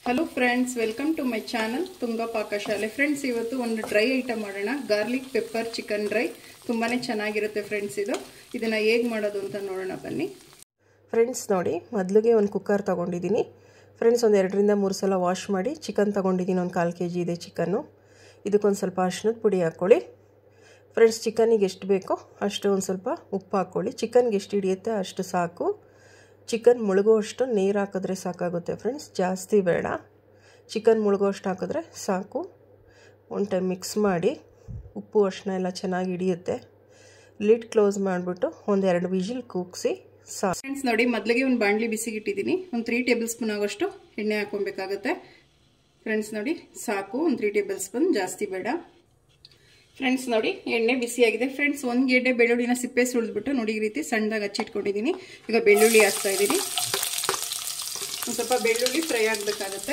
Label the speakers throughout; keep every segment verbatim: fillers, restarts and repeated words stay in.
Speaker 1: Hello friends, welcome to my channel Tunga Pakashale. Friends, ಇವತ್ತು ಒಂದು dry item ಮಾಡೋಣ. Garlic pepper chicken dry. ತುಂಬಾನೇ ಚೆನ್ನಾಗಿರುತ್ತೆ ಫ್ರೆಂಡ್ಸ್. ಇದು ಇದನ್ನ ಹೇಗೆ ಮಾಡೋದು ಅಂತ ನೋಡೋಣ ಬನ್ನಿ.
Speaker 2: ಫ್ರೆಂಡ್ಸ್ ನೋಡಿ, ಮೊದಲಿಗೆ ಒಂದು ಕುಕ್ಕರ್ ತೊಗೊಂಡಿದ್ದೀನಿ ಫ್ರೆಂಡ್ಸ್. ಒಂದು ಎರಡರಿಂದ ಮೂರು ಸಲ ವಾಶ್ ಮಾಡಿ ಚಿಕನ್ ತೊಗೊಂಡಿದ್ದೀನಿ. ಒಂದು ಕಾಲು ಕೆ ಜಿ ಇದೆ ಚಿಕನ್ನು. ಇದಕ್ಕೊಂದು ಸ್ವಲ್ಪ ಅರಿಶಿನದ ಪುಡಿ ಹಾಕ್ಕೊಳ್ಳಿ ಫ್ರೆಂಡ್ಸ್. ಚಿಕನಿಗೆ ಎಷ್ಟು ಬೇಕೋ ಅಷ್ಟು ಒಂದು ಸ್ವಲ್ಪ ಉಪ್ಪು ಹಾಕ್ಕೊಳ್ಳಿ. ಚಿಕನ್ಗೆ ಎಷ್ಟು ಹಿಡಿಯುತ್ತೆ ಅಷ್ಟು ಸಾಕು. ಚಿಕನ್ ಮುಳುಗುವಷ್ಟು ನೀರು ಹಾಕಿದ್ರೆ ಸಾಕಾಗುತ್ತೆ ಫ್ರೆಂಡ್ಸ್, ಜಾಸ್ತಿ ಬೇಡ. ಚಿಕನ್ ಮುಳುಗುವಷ್ಟು ಹಾಕಿದ್ರೆ ಸಾಕು. ಒಂದು ಟೈಮ್ ಮಿಕ್ಸ್ ಮಾಡಿ, ಉಪ್ಪು ಅರಿಶಿನ ಎಲ್ಲ ಚೆನ್ನಾಗಿ ಹಿಡಿಯುತ್ತೆ. ಲಿಡ್ ಕ್ಲೋಸ್ ಮಾಡಿಬಿಟ್ಟು ಒಂದೆರಡು ವಿಜಿಲ್ ಕೂಗಿಸಿ ಸಾಕು.
Speaker 1: ಫ್ರೆಂಡ್ಸ್ ನೋಡಿ, ಮೊದಲಿಗೆ ಒಂದು ಬಾಣಲಿ ಬಿಸಿಗಿಟ್ಟಿದ್ದೀನಿ. ಒಂದು ತ್ರೀ ಟೇಬಲ್ ಸ್ಪೂನ್ ಆಗೋಷ್ಟು ಎಣ್ಣೆ ಹಾಕೊಬೇಕಾಗುತ್ತೆ ಫ್ರೆಂಡ್ಸ್. ನೋಡಿ ಸಾಕು, ಒಂದು ತ್ರೀ ಟೇಬಲ್ ಸ್ಪೂನ್, ಜಾಸ್ತಿ ಬೇಡ ಫ್ರೆಂಡ್ಸ್. ನೋಡಿ ಎಣ್ಣೆ ಬಿಸಿಯಾಗಿದೆ ಫ್ರೆಂಡ್ಸ್. ಒಂದು ಗೆಡ್ಡೆ ಬೆಳ್ಳುಳ್ಳಿನ ಸಿಪ್ಪೆ ಸುಳಿದ್ಬಿಟ್ಟು ನೋಡಿ ಈ ರೀತಿ ಸಣ್ಣದಾಗಿ ಹಚ್ಚಿಟ್ಕೊಂಡಿದ್ದೀನಿ. ಈಗ ಬೆಳ್ಳುಳ್ಳಿ ಹಾಕ್ತಾ ಇದ್ದೀನಿ. ಒಂದು ಸ್ವಲ್ಪ ಬೆಳ್ಳುಳ್ಳಿ ಫ್ರೈ ಆಗಬೇಕಾಗತ್ತೆ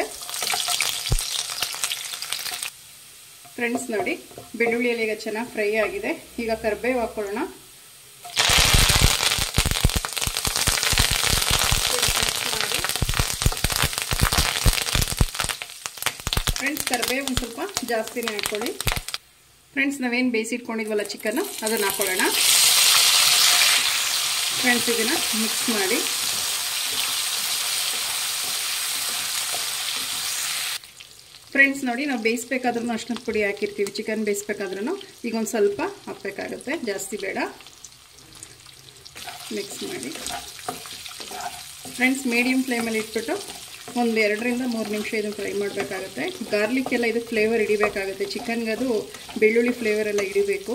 Speaker 1: ಫ್ರೆಂಡ್ಸ್. ನೋಡಿ ಬೆಳ್ಳುಳ್ಳಿಯಲ್ಲಿ ಈಗ ಚೆನ್ನಾಗಿ ಫ್ರೈ ಆಗಿದೆ. ಈಗ ಕರಿಬೇವು ಹಾಕೊಳ್ಳೋಣ. ಫ್ರೆಂಡ್ಸ್, ಕರಿಬೇವು ಒಂದು ಸ್ವಲ್ಪ ಜಾಸ್ತಿನೇ ಹಾಕ್ಕೊಳ್ಳಿ ಫ್ರೆಂಡ್ಸ್. ನಾವೇನು ಬೇಯಿಸಿಟ್ಕೊಂಡಿದ್ವಲ್ಲ ಚಿಕನ್, ಅದನ್ನು ಹಾಕೊಳ್ಳೋಣ ಫ್ರೆಂಡ್ಸ್. ಇದನ್ನು ಮಿಕ್ಸ್ ಮಾಡಿ ಫ್ರೆಂಡ್ಸ್. ನೋಡಿ, ನಾವು ಬೇಯಿಸ್ಬೇಕಾದ್ರೂ ಅಷ್ಟೊಂದು ಪುಡಿ ಹಾಕಿರ್ತೀವಿ. ಚಿಕನ್ ಬೇಯಿಸ್ಬೇಕಾದ್ರೂ ಈಗ ಒಂದು ಸ್ವಲ್ಪ ಹಾಕಬೇಕಾಗುತ್ತೆ, ಜಾಸ್ತಿ ಬೇಡ. ಮಿಕ್ಸ್ ಮಾಡಿ ಫ್ರೆಂಡ್ಸ್. ಮೀಡಿಯಮ್ ಫ್ಲೇಮಲ್ಲಿ ಇಟ್ಬಿಟ್ಟು ಒಂದು ಎರಡರಿಂದ ಮೂರು ನಿಮಿಷ ಇದನ್ನು ಫ್ರೈ ಮಾಡಬೇಕಾಗುತ್ತೆ. ಗಾರ್ಲಿಕ್ ಎಲ್ಲ ಇದು ಫ್ಲೇವರ್ ಹಿಡಿಬೇಕಾಗುತ್ತೆ ಚಿಕನ್ಗೆ. ಅದು ಬೆಳ್ಳುಳ್ಳಿ ಫ್ಲೇವರ್ ಎಲ್ಲ ಹಿಡಿಬೇಕು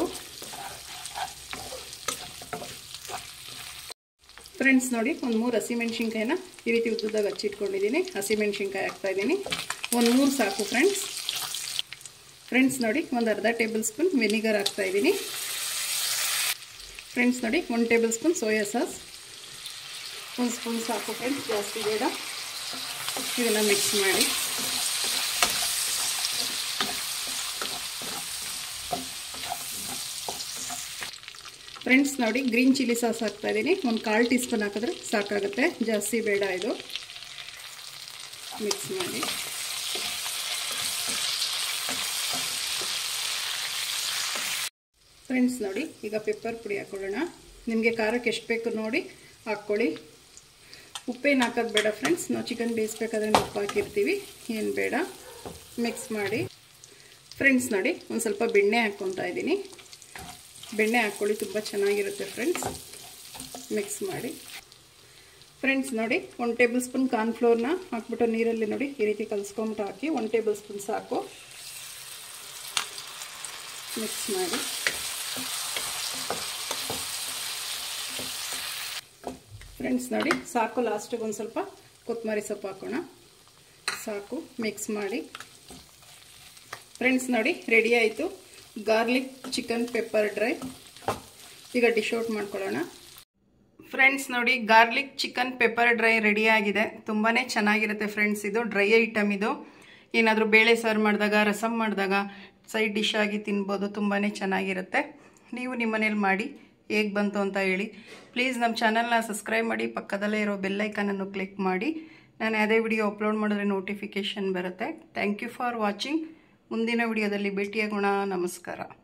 Speaker 1: ಫ್ರೆಂಡ್ಸ್. ನೋಡಿ, ಒಂದು ಮೂರು ಹಸಿಮೆಣ್ಸಿನ್ಕಾಯಿನ ಈ ರೀತಿ ಉದ್ದುದಾಗ ಹಚ್ಚಿಟ್ಕೊಂಡಿದ್ದೀನಿ. ಹಸಿಮೆಣ್ಸಿನ್ಕಾಯಿ ಹಾಕ್ತಾಯಿದ್ದೀನಿ. ಒಂದು ಮೂರು ಸಾಕು ಫ್ರೆಂಡ್ಸ್. ಫ್ರೆಂಡ್ಸ್ ನೋಡಿ, ಒಂದು ಅರ್ಧ ಟೇಬಲ್ ಸ್ಪೂನ್ ವೆನಿಗರ್ ಹಾಕ್ತಾಯಿದ್ದೀನಿ ಫ್ರೆಂಡ್ಸ್. ನೋಡಿ, ಒಂದು ಟೇಬಲ್ ಸ್ಪೂನ್ ಸೋಯಾ ಸಾಸ್, ಒಂದು ಸ್ಪೂನ್ ಸಾಕು ಫ್ರೆಂಡ್ಸ್, ಜಾಸ್ತಿ ಬೇಡ. ಇದನ್ನ ಮಿಕ್ಸ್ ಮಾಡಿ ಫ್ರೆಂಡ್ಸ್. ನೋಡಿ, ಗ್ರೀನ್ ಚಿಲ್ಲಿ ಸಾಸ್ ಹಾಕ್ತಾ ಇದ್ದೀನಿ. ಒಂದು ಕಾಲು ಟೀ ಸ್ಪೂನ್ ಹಾಕಿದ್ರೆ ಸಾಕಾಗುತ್ತೆ, ಜಾಸ್ತಿ ಬೇಡ. ಇದು ಮಿಕ್ಸ್ ಮಾಡಿ ಫ್ರೆಂಡ್ಸ್. ನೋಡಿ, ಈಗ ಪೆಪ್ಪರ್ ಪುಡಿ ಹಾಕೊಳ್ಳೋಣ. ನಿಮಗೆ ಖಾರಕ್ಕೆ ಎಷ್ಟು ಬೇಕು ನೋಡಿ ಹಾಕ್ಕೊಳ್ಳಿ. ಉಪ್ಪೇನು ಹಾಕೋದು ಬೇಡ ಫ್ರೆಂಡ್ಸ್. ನಾವು ಚಿಕನ್ ಬೇಯಿಸ್ಬೇಕಾದ್ರೆ ಉಪ್ಪು ಹಾಕಿರ್ತೀವಿ, ಏನು ಬೇಡ. ಮಿಕ್ಸ್ ಮಾಡಿ ಫ್ರೆಂಡ್ಸ್. ನೋಡಿ, ಒಂದು ಸ್ವಲ್ಪ ಬೆಣ್ಣೆ ಹಾಕ್ಕೊತಾ ಇದ್ದೀನಿ. ಬೆಣ್ಣೆ ಹಾಕ್ಕೊಳ್ಳಿ, ತುಂಬ ಚೆನ್ನಾಗಿರುತ್ತೆ ಫ್ರೆಂಡ್ಸ್. ಮಿಕ್ಸ್ ಮಾಡಿ ಫ್ರೆಂಡ್ಸ್. ನೋಡಿ, ಒಂದು ಟೇಬಲ್ ಸ್ಪೂನ್ ಕಾರ್ನ್ಫ್ಲೋರ್ನ ಹಾಕ್ಬಿಟ್ಟು ನೀರಲ್ಲಿ ನೋಡಿ ಈ ರೀತಿ ಕಲಿಸ್ಕೊಂಬಿಟ್ಟು ಹಾಕಿ. ಒಂದು ಟೇಬಲ್ ಸ್ಪೂನ್ ಸಾಕು. ಮಿಕ್ಸ್ ಮಾಡಿ ಫ್ರೆಂಡ್ಸ್. ನೋಡಿ ಸಾಕು. ಲಾಸ್ಟಿಗೆ ಒಂದು ಸ್ವಲ್ಪ ಕೊತ್ತಂಬರಿ ಸೊಪ್ಪು ಹಾಕೋಣ, ಸಾಕು. ಮಿಕ್ಸ್ ಮಾಡಿ ಫ್ರೆಂಡ್ಸ್. ನೋಡಿ, ರೆಡಿ ಆಯಿತು ಗಾರ್ಲಿಕ್ ಚಿಕನ್ ಪೆಪ್ಪರ್ ಡ್ರೈ. ಈಗ ಡಿಶ್ ಔಟ್ ಮಾಡ್ಕೊಳ್ಳೋಣ ಫ್ರೆಂಡ್ಸ್. ನೋಡಿ, garlic chicken pepper dry ready ಆಗಿದೆ. ತುಂಬಾ ಚೆನ್ನಾಗಿರುತ್ತೆ ಫ್ರೆಂಡ್ಸ್. ಇದು ಡ್ರೈ ಐಟಮ್. ಇದು ಏನಾದರೂ ಬೇಳೆ ಸಾರು ಮಾಡಿದಾಗ, ರಸಮ್ ಮಾಡಿದಾಗ ಸೈಡ್ ಡಿಶ್ ಆಗಿ ತಿನ್ಬೋದು. ತುಂಬಾ ಚೆನ್ನಾಗಿರುತ್ತೆ. ನೀವು ನಿಮ್ಮ ಮನೇಲಿ ಮಾಡಿ ಹೇಗೆ ಬಂತು ಅಂತ ಹೇಳಿ. ಪ್ಲೀಸ್ ನಮ್ಮ ಚಾನಲ್ನ ಸಬ್ಸ್ಕ್ರೈಬ್ ಮಾಡಿ, ಪಕ್ಕದಲ್ಲೇ ಇರೋ ಬೆಲ್ಲೈಕನನ್ನು ಕ್ಲಿಕ್ ಮಾಡಿ. ನಾನು ಯಾವುದೇ ವಿಡಿಯೋ ಅಪ್ಲೋಡ್ ಮಾಡಿದ್ರೆ ನೋಟಿಫಿಕೇಷನ್ ಬರುತ್ತೆ. Thank you for watching. ಮುಂದಿನ ವಿಡಿಯೋದಲ್ಲಿ ಭೇಟಿಯಾಗೋಣ. ನಮಸ್ಕಾರ.